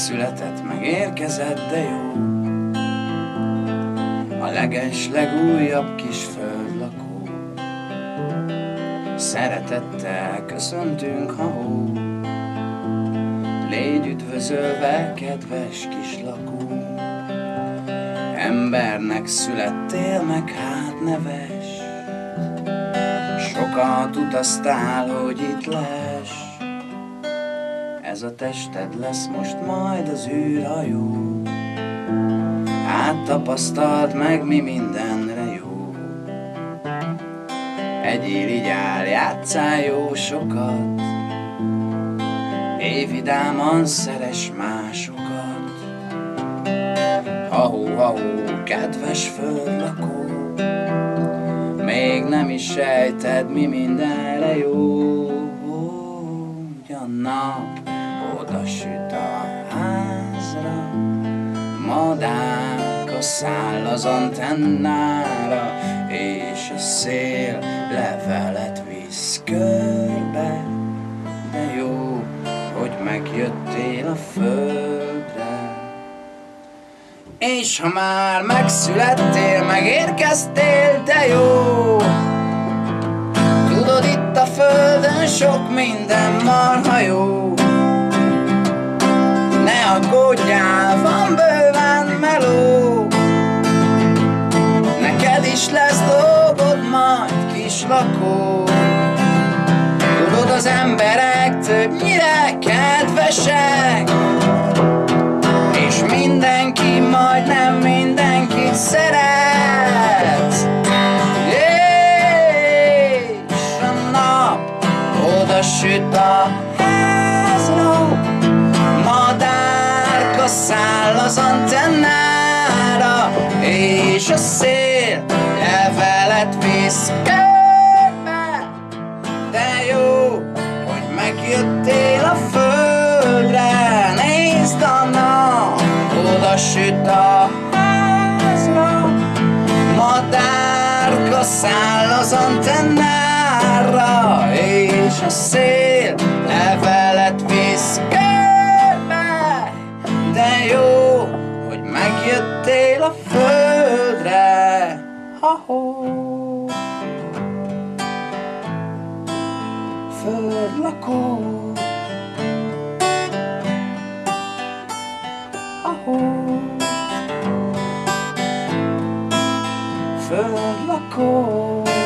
megszületett, megérkezett, de jó. A legújabb kis földlakó. Szeretettel köszöntünk, ha-hó. Légy üdvözölve, kedves kis lakó. Embernek születtél, meg hát neves. Sokat utaztál, hogy itt lehess. Ez a tested lesz most majd az űrhajó. Áttapasztalt meg, mi mindenre jó. Egy irigyál, játsszál jó sokat. Élj vidáman, szeress másokat. Ha-hó, ha-hó, kedves földlakó. Még nem is sejted, mi mindenre jó. A nap oda süt a házra, madárka száll az antennára, és a szél levelet visz körbe. De jó, hogy megjöttél a földre. És ha már megszülettél, megérkeztél, de jó. Tudod, itt a földön sok minden marha jó. Ne aggódjál, van bőven meló. Neked is lesz dolgod majd, kis lakó. Tudod, az emberek többnyire kedvesek, és mindenki, majdnem mindenkit szeret. Oda süt a házra, madárka száll az antennára, és a szél levelet visz körbe. De jó, hogy megjöttél a földre. Nézd a nap, oda süt a házra, madárka száll az antennára, és a szél levelet visz körbe. De jó, hogy megjöttél a földre. Ha-hó, földlakó. Ha-hó, földlakó.